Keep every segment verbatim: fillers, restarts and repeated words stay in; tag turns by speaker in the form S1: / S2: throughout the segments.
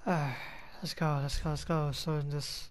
S1: Uh, let's go, let's go, let's go. So in this...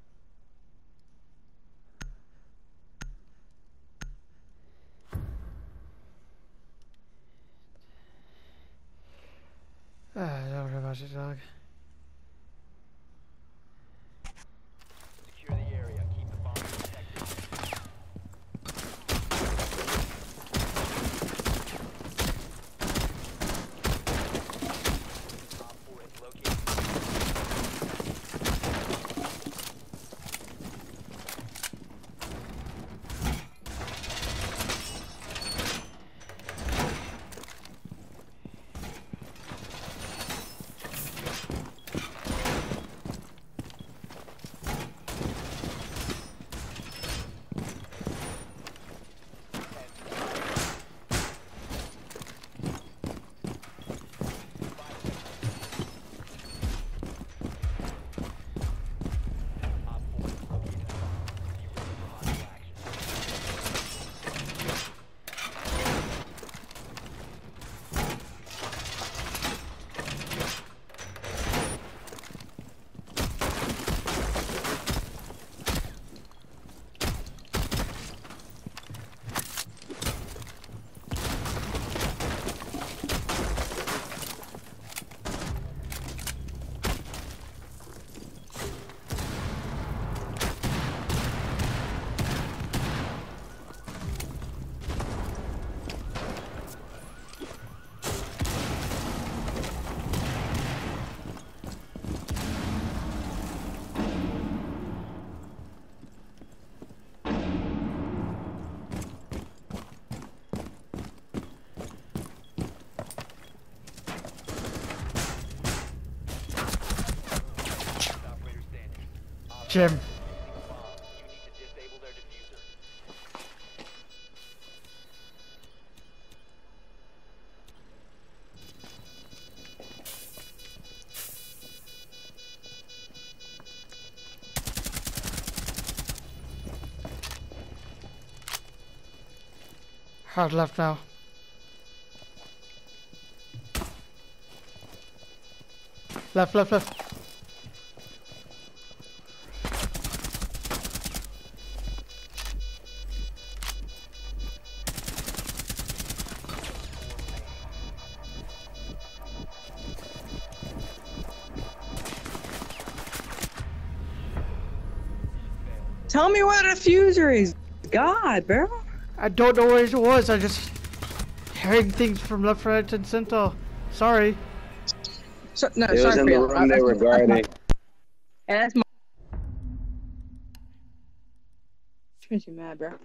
S1: Uh, don't worry about it, dog.
S2: Secure the area. Keep the bomb protected. Op four has located. Op four has located a bomb. Be ready for hostile action. Operator standing. Op
S1: Jim.
S2: using a bomb. You need to disable their diffuser.
S1: Hard left now. Left, left, left.
S3: Tell me what a diffuser is. God, bro.
S1: I don't know where it was. I just hearing things from left, right, and center. Sorry.
S3: So, no,
S4: It was
S3: sorry
S4: in
S3: for
S4: the
S3: you.
S4: room they were
S3: That's my-
S4: guarding.
S3: That's my. Which makes you mad, bro?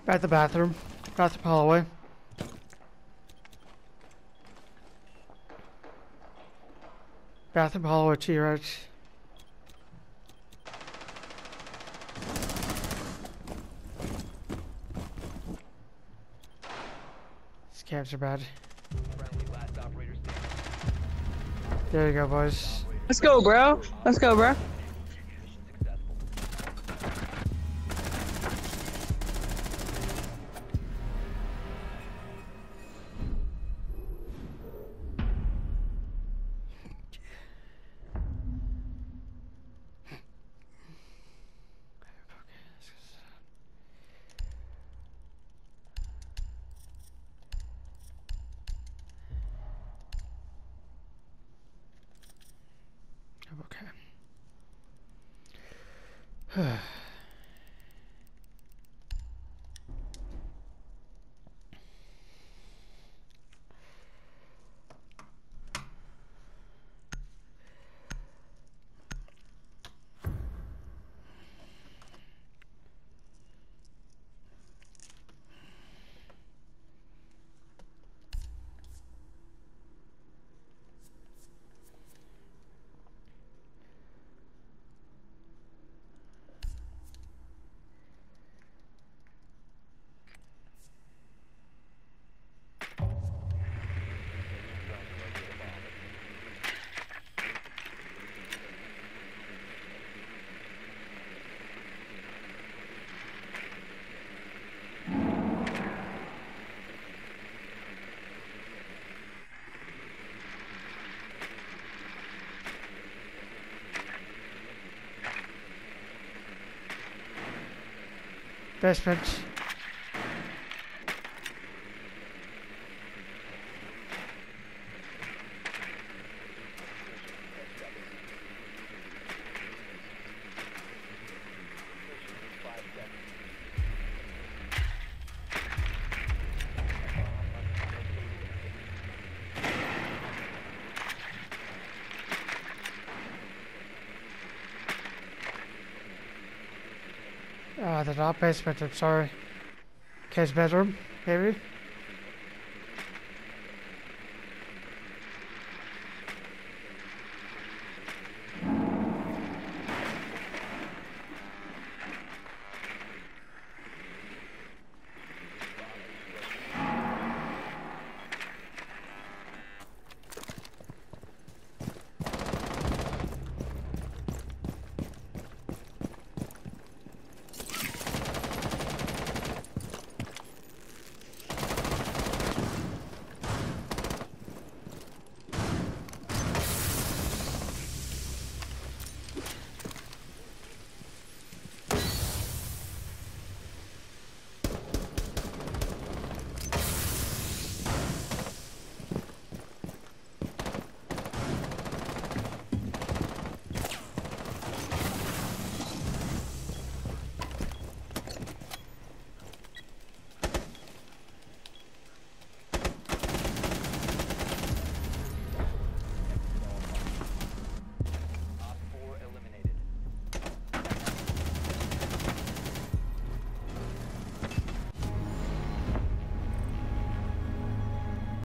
S1: At the bathroom. Bathroom hallway. Bathroom hallway to your right. Scavs are bad.
S2: Friendly last operator standing.
S1: There you go, boys.
S3: Let's go, bro. Let's go, bro.
S2: Mission successful.
S1: Okay. Basement. Uh, the top basement, I'm sorry. Kid's bedroom, maybe?